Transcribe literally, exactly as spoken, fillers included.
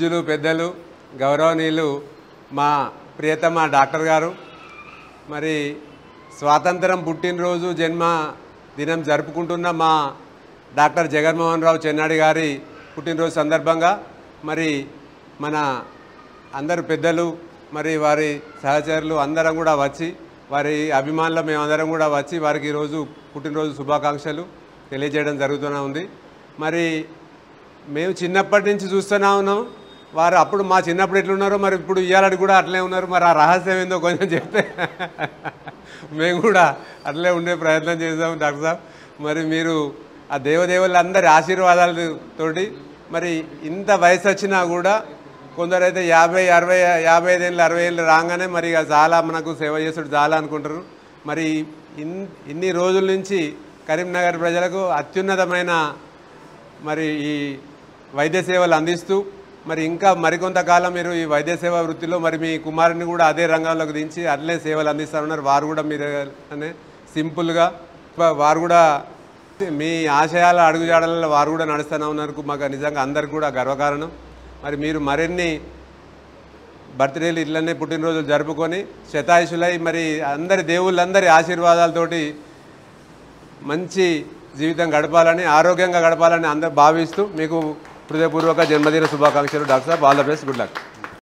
పూజ్యులు పెద్దలు గౌరవనీయులు మా ప్రియతమ డాక్టర్ గారు మరి స్వాతంత్రం పుట్టినరోజు జన్మ దినం జరుపుకుంటున్న మా డాక్టర్ జగన్మోహన్ రావు చెన్నాడి గారి పుట్టినరోజు సందర్భంగా మరి మన అందరు పెద్దలు మరి వారి సహచరులు అందరం కూడా వచ్చి వారి అభిమానులు మేమందరం కూడా వచ్చి వారికి ఈరోజు పుట్టినరోజు శుభాకాంక్షలు తెలియజేయడం జరుగుతూనే ఉంది. మరి మేము చిన్నప్పటి నుంచి చూస్తూనే ఉన్నాం, వారు అప్పుడు మా చిన్నప్పుడు ఎట్లున్నారో మరి ఇప్పుడు ఇయ్యాలని కూడా అట్లే ఉన్నారు. మరి ఆ రహస్యం ఏందో కొంచెం చెప్తే మేము కూడా అట్లే ఉండే ప్రయత్నం చేద్దాం డాక్టర్ సాబ్. మరి మీరు ఆ దేవదేవులందరి ఆశీర్వాదాలతోటి మరి ఇంత వయసు వచ్చినా కూడా కొందరైతే యాభై అరవై యాభై ఐదేళ్ళు అరవై ఏళ్ళు రాగానే మరి ఇక చాలా మనకు సేవ చేస్తుడు చాలా అనుకుంటారు. మరి ఇన్ ఇన్ని రోజుల నుంచి కరీంనగర్ ప్రజలకు అత్యున్నతమైన మరి ఈ వైద్య సేవలు అందిస్తూ మరి ఇంకా మరికొంతకాలం మీరు ఈ వైద్య సేవ వృత్తిలో మరి మీ కుమారుని కూడా అదే రంగంలోకి దించి అట్లే సేవలు అందిస్తూ ఉన్నారు. వారు కూడా మీరు అనే సింపుల్గా వారు కూడా మీ ఆశయాల అడుగుజాడలలో వారు కూడా నడుస్తూనే ఉన్నారు. మాకు నిజంగా అందరికి కూడా గర్వకారణం. మరి మీరు మరిన్ని బర్త్డేలు ఇట్లనే పుట్టినరోజులు జరుపుకొని శతాయుషులై మరి అందరి దేవుళ్ళందరి ఆశీర్వాదాలతోటి మంచి జీవితం గడపాలని ఆరోగ్యంగా గడపాలని అందరూ భావిస్తూ మీకు హృదయపూర్వక జన్మదిన శుభాకాంక్షలు డాక్టర్ సాబ్. All the best, good luck.